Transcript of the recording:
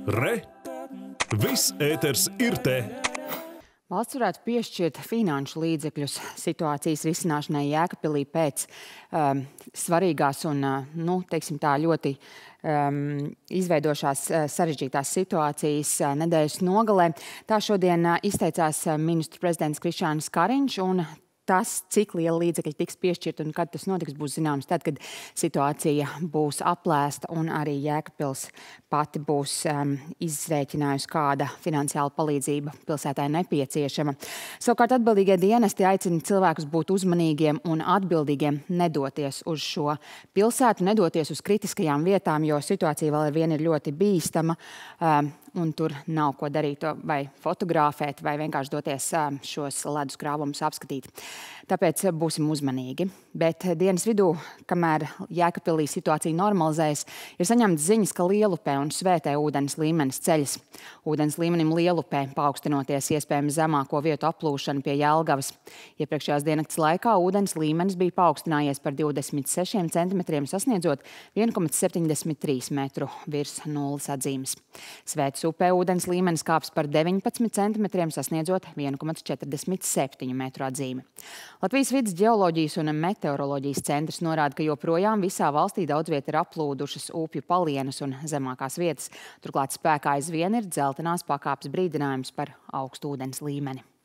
Re! Viss ēters ir te! Valsts varētu piešķirt finanšu līdzekļus situācijas risināšanai Jēkabpilī pēc svarīgās un, teiksim tā, ļoti izveidošās sarežģītās situācijas nedēļas nogalē. Tā šodien izteicās ministru prezidents Krišjānis Kariņš, un tas, cik liela līdzekļi tiks piešķirt un kad tas notiks, būs zināms tad, kad situācija būs aplēsta un arī Jēkabpils pati būs izrēķinājusi, kāda finansiāla palīdzība pilsētai nepieciešama. Savukārt atbildīgie dienesti aicina cilvēkus būt uzmanīgiem un atbildīgiem, nedoties uz šo pilsētu, nedoties uz kritiskajām vietām, jo situācija vēl ar vienu ir ļoti bīstama. Un tur nav ko darīt, vai fotografēt, vai vienkārši doties šos ledus krāvumus apskatīt. Tāpēc būsim uzmanīgi. Bet dienas vidū, kamēr Jēkabpilī situācija normalizējas, ir saņemts ziņas, ka Lielupē un Svētē ūdens līmenis ceļas. Ūdens līmenim Lielupē paaugstinoties iespējami zemāko vietu aplūšana pie Jelgavas. Iepriekšējās diennakts laikā ūdens līmenis bija paaugstinājies par 26 centimetriem, sasniedzot 1,73 metru virs nulles atzīmes. Svētas upē ūdens līmenis kāps par 19 centimetriem, sasniedzot 1,47 metru atzīmi. Latvijas vides ģeoloģijas un meteoroloģijas centrs norāda, ka joprojām visā valstī daudz viet ir aplūdušas upju palienas un zemākās vietas. Turklāt spēkā aizvien ir dzeltenās pakāpes brīdinājums par augstu ūdens līmeni.